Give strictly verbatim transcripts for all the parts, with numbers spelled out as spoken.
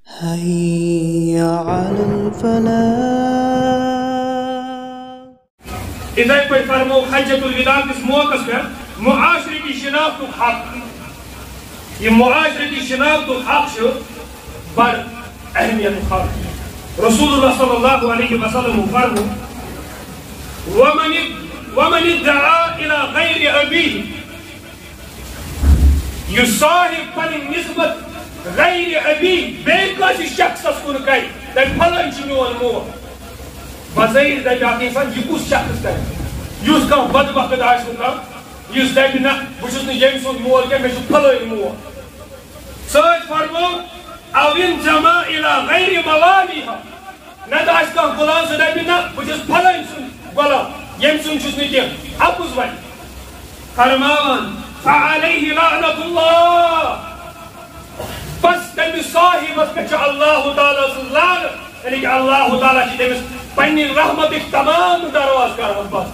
حي على الفلاح. إذا کوئی فرمو حجۃ الوداع کس موقع پر معاشرتی شناخت حق یہ معاشرتی شناخت حق چھو بڑ اہمیت خاص رسول اللہ صلی اللہ علیہ وسلم فرمو ومن ومن ادعا الى غیر ابیہ یصاحب پن نسبت غیر ابی بے کسی شخص کن کئی در پھلن چھ میون مول بظاہر دپہ اکھ انسان یہ کس شخص کر یس کم بد وقت آسہ کم یس دپہ نا بہت نا یم سند مول کی مے پھلن مول سچ فرمو او انجمع الى غیر موالیہ نت آس کم غلام سہ دپہ نا بہت پھلن سند غلام یم سند چھس نہ کینٛہہ اپُز ون فرماوان فعلیہ لعنۃ اللہ بس تمس صاحبس پہ اللہ تعالیٰ سن لعنت یعنی کہ اللہ تعالیٰ چھ تمس پنہ رحمتک تمام درواز کران بند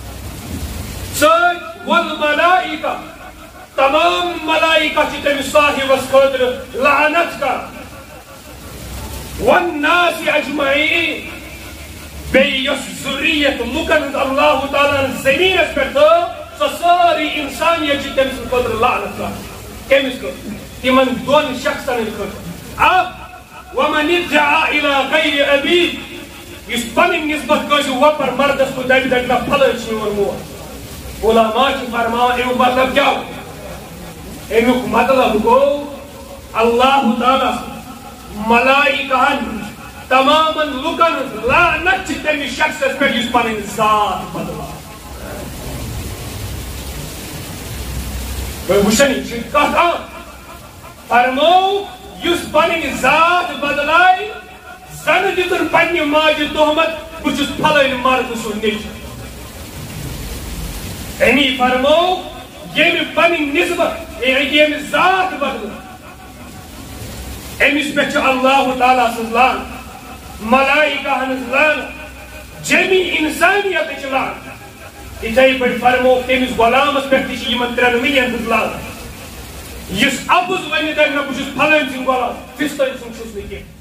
سچ والملائکہ تمام ملائکہ چھ تمس صاحبس خاطر لعنت کران والناس اجمعین بیس ذریت لکن اللہ تعالیٰ زمینس پہ تو سو ساری انسانیت چھ تمس خاطر لعنت کران کمس خاطر تمن دون شخصن خاطر اب ومن ادعا الى غیر ابی اس پنن نسبت کٲنٛسہِ وۄپر مردس کُن دپہِ دپہِ نہ پھلٲنۍ چھُ میون مول علماء چھِ فرماوان امیُک مطلب کیٛاہ گوٚو امیُک مطلب گوٚو اللہ تعالیٰ ملائکہن تمامن لُکن ہٕنٛز لعنت چھِ تٔمِس شخصس پٮ۪ٹھ یُس پنٕنۍ ذات بدلاو وۄنۍ وٕچھن یہِ چھِ کتھ عام فرمو یُس پنٕنۍ ذات بدلایہِ زن دِتُن پننہِ ماجہِ تہمت بہٕ چھُس پھلٲنۍ مرد سُنٛد نیٚچوٗ أمی فرمو ییٚمہِ پنٕنۍ نسبت ییٚمہِ ذات بدلٲو أمِس پٮ۪ٹھ چھِ اللہ تعالیٰ سٕنٛز لعنت ملائکہ ہٕنٛز لعنت جمی انسانیتٕچ لعنت یِتھَے پٲٹھۍ فرمو تٔمِس غلامس پٮ۪ٹھ تہِ چھِ یِمن ترٛٮ۪ن ؤرین ہٕنٛز لعنت یُس اپُز ونہِ دپہِ نہ بہٕ چھُس پھلٲنۍ سُنٛد غلام فِستٲنۍ سُنٛد چھُس نہٕ کینٛہہ